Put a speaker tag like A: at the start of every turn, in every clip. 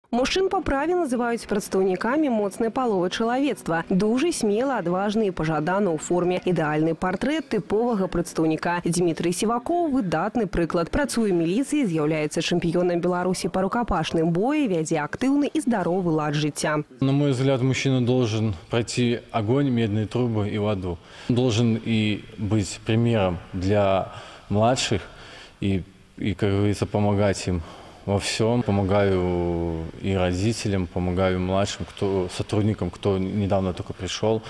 A: Мужчин по праве называют представниками моцной половы человечества. Дуже смело, отважны и пожаданы ў форме. Ідэальны портрет типового представника. Дмитрий Сиваков – выдатны прыклад. Працуе милиции, з'яўляецца чемпионом Беларуси по рукопашным бою, вядзе активный и здоровый лад життя.
B: На мой взгляд, мужчина должен пройти огонь, медные трубы и воду. Должен и быть примером для младших и как говорится, помогать им во всем. Помогаю и родителям, помогаю младшим, сотрудникам, кто недавно только пришел,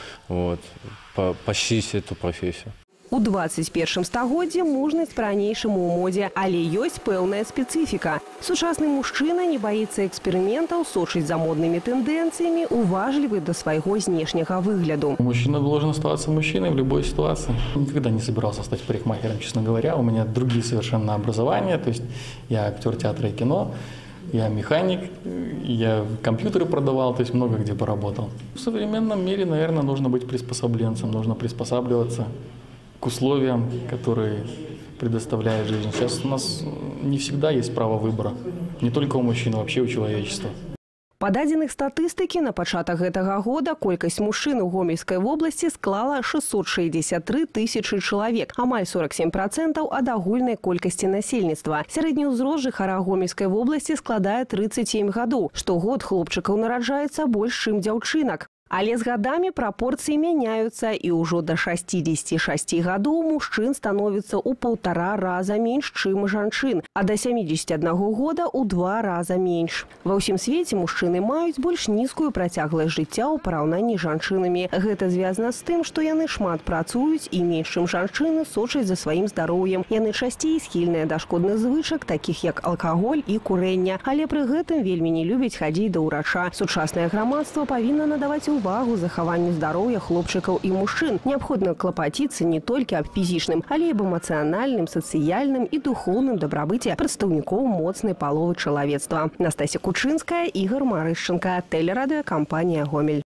B: почтить эту профессию.
A: У 21 стагоддзі мужнасць по-ранейшаму ў модзе, але ёсць пэўная специфика. Сучасны мужчына не боится экспериментов, сочыць за модными тенденциями, уважливый до своего внешнего выгляду.
C: Мужчина должен оставаться мужчиной в любой ситуации. Никогда не собирался стать парикмахером, честно говоря. У меня другие совершенно образования, то есть я актер театра и кино. Я механик, я компьютеры продавал, то есть много где поработал. В современном мире, наверное, нужно быть приспособленцем, нужно приспосабливаться к условиям, которые предоставляет жизнь. Сейчас у нас не всегда есть право выбора. Не только у мужчин, а вообще у человечества.
A: Па дадзеных статыстыкі, на пачатак гэтага года колькасць мужчын у Гомельскай вобласці склала 663 тысячы чалавек, амаль 47% ад агульнай колькасці насельніцтва. Сярэдні ўзрост жыхара Гомельскай вобласці складае 37 гадоў. Штогод хлопчыкаў нараджаецца больш, чым дзяўчынак. Але з гадамі прапорцыі мяняюцца, і ўжо да 66 гадоў мужчын становіцца ў 1,5 раза менш, чым жанчын, а да 71 года ў 2 раза менш. Ва ўсім свеце мужчыны маюць больш нізкую працягласць жыцця ў параўнанні з жанчынамі. Гэта звязана з тым, што яны шмат працуюць і менш, чым жанчыны, сочаць за сваім здароўем. Яны часцей схільныя да шкодных звычак, такіх як алкаголь і курэнне, але пры гэтым вельмі не любяць хадзіць да ўрача. Сучаснае грамадства павінна надаваць увагу захаванню здароўя хлопчыкаў і мужчын. Неабходна клапаціцца не толькі аб фізічным, але і аб эмацыянальным, сацыяльным і духоўным дабрабыце прадстаўнікоў моцнай паловы чалавецтва. Настасья Кучынская, Ігор Марышченко, тэлерадыёкампанія «Гомель».